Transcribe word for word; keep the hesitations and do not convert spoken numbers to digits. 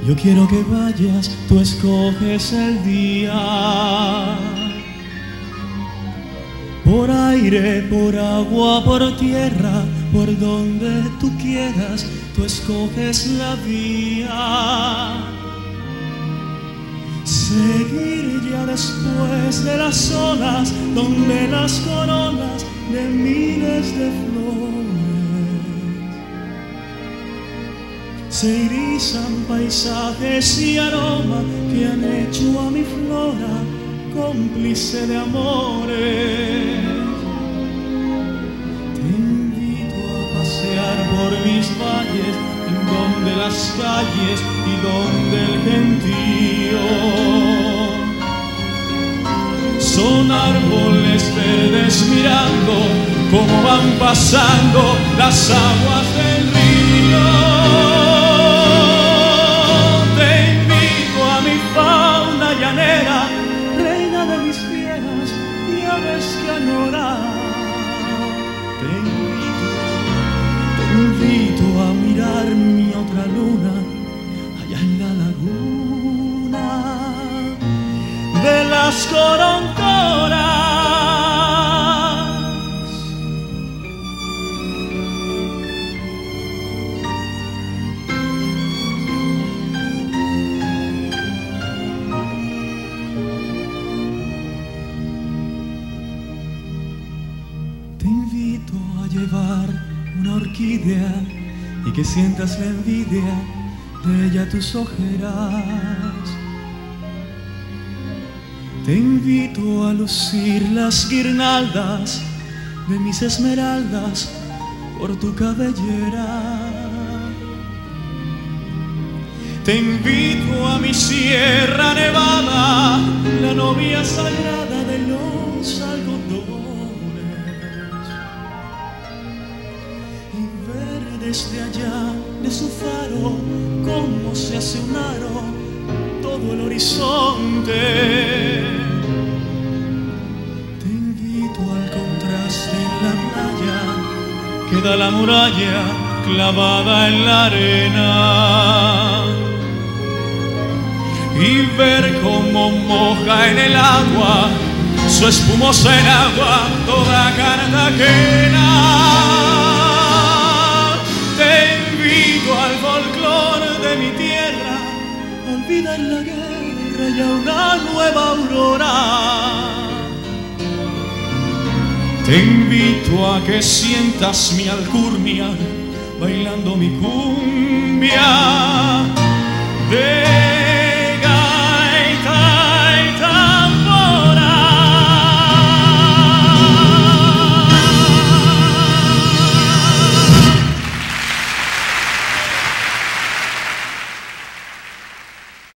Yo quiero que vayas, tú escoges el día. Por aire, por agua, por tierra, por donde tú quieras, tú escoges la vía. Seguir ya después de las olas, donde las corolas de miles de flores se irizan, paisajes y aroma que han hecho a mi flora cómplice de amores. Te invito a pasear por mis valles, en donde las calles y donde el gentío son árboles verdes mirando cómo van pasando las aguas del río. Te invito a mi fauna llanera, reina de mis fieras y aves que añorar. Te invito, te invito a mirar mi otra luna allá en la laguna de las coroncoras. Te invito a llevar una orquídea y que sientas la envidia de ella tus ojeras. Te invito a lucir las guirnaldas de mis esmeraldas por tu cabellera. Te invito a mi sierra nevada, la novia sagrada de los algodones, y ver desde allá de su faro cómo se hace un aro todo el horizonte. Te invito al contraste en la playa, queda la muralla clavada en la arena, y ver cómo moja en el agua su espumosa enagua toda Cartagena. Te invito al folclore de mi tierra, olvidar la guerra y a una nueva aurora. Te invito a que sientas mi alcurnia bailando mi cumbia de